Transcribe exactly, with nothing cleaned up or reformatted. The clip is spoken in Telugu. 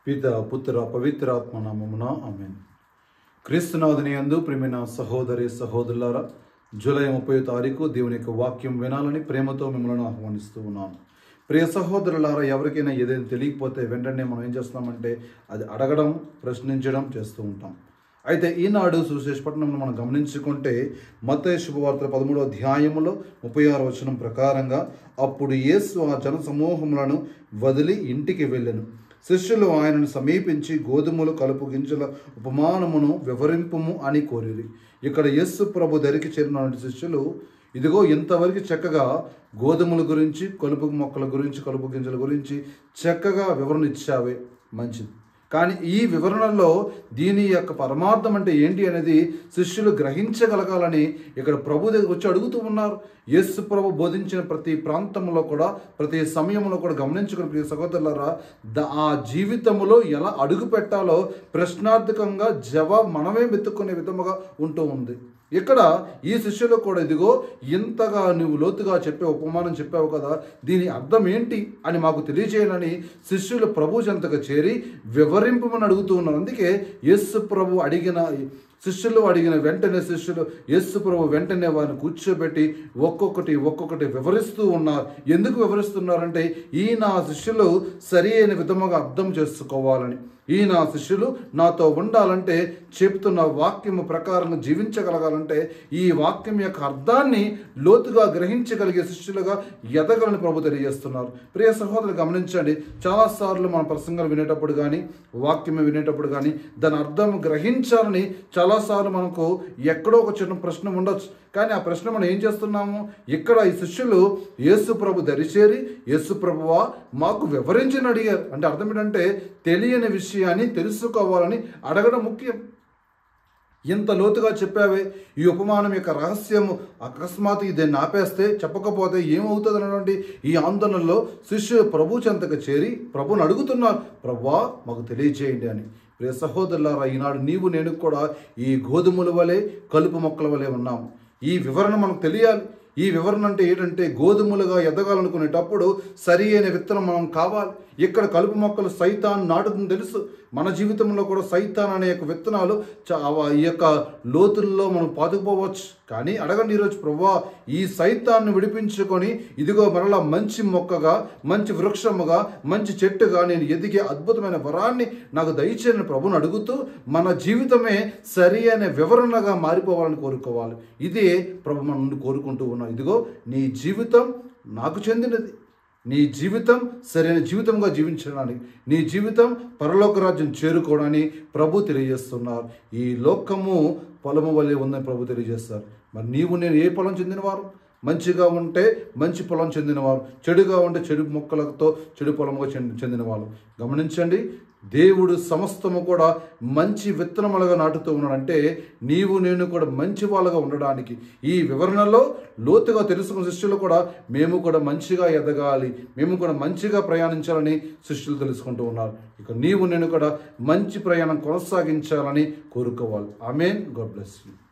పిత పుత్ర పవిత్రాత్మ నామమున ఆమేన్. క్రీస్తునాథుని యందు ప్రియమైన సహోదరి సహోదరులారా, జూలై ముప్పై తారీఖు దేవుని యొక్క వాక్యం వినాలని ప్రేమతో మిమ్మల్ని ఆహ్వానిస్తూ ఉన్నాను. ప్రియ సహోదరులారా, ఎవరికైనా ఏదైనా తెలియకపోతే వెంటనే మనం ఏం చేస్తామంటే అది అడగడం, ప్రశ్నించడం చేస్తూ ఉంటాం. అయితే ఈనాడు సువిశేషపట్నంలో మనం గమనించుకుంటే మత్తయి శుభవార్త పదమూడో అధ్యాయములో ముప్పై ఆరు వచనం ప్రకారంగా, అప్పుడు యేసు ఆ జన సమూహములను వదిలి ఇంటికి వెళ్ళెను. శిష్యులు ఆయనను సమీపించి గోధుమలు కలుపు గింజల ఉపమానమును వివరింపుము అని కోరిరి. ఇక్కడ యేసు ప్రభు దరికి చేరిన శిష్యులు, ఇదిగో ఇంతవరకు చక్కగా గోధుమల గురించి, కలుపు మొక్కల గురించి, కలుపు గింజల గురించి చక్కగా వివరణ ఇచ్చావే, మంచిది. కానీ ఈ వివరణలో దీని యొక్క పరమార్థం అంటే ఏంటి అనేది శిష్యులు గ్రహించగలగాలని ఇక్కడ ప్రభు దగ్గర వచ్చి అడుగుతూ ఉన్నారు. యేసు ప్రభు బోధించిన ప్రతి ప్రాంతంలో కూడా, ప్రతి సమయంలో కూడా గమనించుకుని ప్రియ సహోదరులారా, ద ఆ జీవితంలో ఎలా అడుగు పెట్టాలో ప్రశ్నార్థకంగా జవాబు మనమే వెతుక్కునే విధముగా ఉంటూ ఉంది. ఇక్కడ ఈ శిష్యులు కూడా, ఇదిగో ఇంతగా నువ్వు లోతుగా చెప్పే ఉపమానం చెప్పావు కదా, దీని అర్థం ఏంటి అని మాకు తెలియజేయాలని శిష్యులు ప్రభు చెంతగా చేరి వివరింపమని అడుగుతూ ఉన్నారు. అందుకే యేసు ప్రభు అడిగిన శిష్యులు అడిగిన వెంటనే శిష్యులు యేసు ప్రభు వెంటనే వారిని కూర్చోబెట్టి ఒక్కొక్కటి ఒక్కొక్కటి వివరిస్తూ ఉన్నారు. ఎందుకు వివరిస్తున్నారంటే ఈయన శిష్యులు సరి అయిన విధముగా అర్థం చేసుకోవాలని, ఈయన శిష్యులు నాతో ఉండాలంటే, చెప్తున్న వాక్యము ప్రకారంగా జీవించగలగాలంటే, ఈ వాక్యం యొక్క అర్థాన్ని లోతుగా గ్రహించగలిగే శిష్యులుగా ఎదగలని ప్రభు తెలియజేస్తున్నారు. ప్రియ సహోదరులు గమనించండి, చాలాసార్లు మన ప్రసంగాలు వినేటప్పుడు కానీ, వాక్యం వినేటప్పుడు కానీ దాని అర్థం గ్రహించాలని చాలాసార్లు మనకు ఎక్కడో ఒక చిన్న ప్రశ్న ఉండొచ్చు. కానీ ఆ ప్రశ్న మనం ఏం చేస్తున్నాము? ఇక్కడ ఈ శిష్యులు యేసు ప్రభు దరిచేరి, యేసు ప్రభువా మాకు వివరించని అడిగారు. అంటే అర్థం ఏంటంటే తెలియని విషయాన్ని తెలుసుకోవాలని అడగడం ముఖ్యం. ఇంత లోతుగా చెప్పావే, ఈ ఉపమానం యొక్క రహస్యము అకస్మాత్ దీన్ని ఆపేస్తే, చెప్పకపోతే ఏమవుతుంది అన్నటువంటి ఈ ఆందోళనలో శిష్యులు ప్రభు చెంతకు చేరి ప్రభుని అడుగుతున్నారు, ప్రభువా మాకు తెలియజేయండి అని. ప్రియ సహోదరులారా, ఈనాడు నీవు నేను కూడా ఈ గోధుమల వలె, కలుపు మొక్కల వలె ఉన్నాము. ఈ వివరణ మనకు తెలియాలి. ఈ వివరణ అంటే ఏంటంటే గోధుమలుగా ఎదగాలనుకునేటప్పుడు సరి అయిన విత్తనం మనం కావాలి. ఇక్కడ కలుపు మొక్కలు సైతాన్ నాటుతుంది తెలుసు. మన జీవితంలో కూడా సైతాన్ అనే యొక్క విత్తనాలు ఈ యొక్క లోతుల్లో మనం పాతుకుపోవచ్చు. కానీ అడగండి ఈరోజు, ప్రభువా ఈ సైతాన్ని విడిపించుకొని ఇదిగో మరలా మంచి మొక్కగా, మంచి వృక్షముగా, మంచి చెట్టుగా నేను ఎదిగే అద్భుతమైన వరాన్ని నాకు దయచేయని ప్రభుని అడుగుతూ మన జీవితమే సరి అయిన వివరణగా మారిపోవాలని కోరుకోవాలి. ఇదే ప్రభు మన నుండి కోరుకుంటూ ఉన్నాం. ఇదిగో నీ జీవితం నాకు చెందినది, నీ జీవితం సరైన జీవితంగా జీవించడానికి, నీ జీవితం పరలోక రాజ్యం చేరుకోవడానికి ప్రభు తెలియజేస్తున్నారు. ఈ లోకము పొలము వలె ఉందని ప్రభు తెలియజేస్తారు. మరి నీవు నేను ఏ పొలం చెందినవారు? మంచిగా ఉంటే మంచి పొలం చెందినవారు, చెడుగా ఉంటే చెడు మొక్కలతో చెడు పొలముగా చెందినవారు. గమనించండి, దేవుడు సమస్తము కూడా మంచి విత్తనములుగా నాటుతూ ఉన్నాడంటే నీవు నేను కూడా మంచి వాళ్ళగా ఉండడానికి ఈ వివరణలో లోతుగా తెలుసుకున్న శిష్యులు కూడా మేము కూడా మంచిగా ఎదగాలి, మేము కూడా మంచిగా ప్రయాణించాలని శిష్యులు తెలుసుకుంటూ ఉన్నారు. ఇక నీవు నేను కూడా మంచి ప్రయాణం కొనసాగించాలని కోరుకోవాలి. ఆమేన్. God bless you.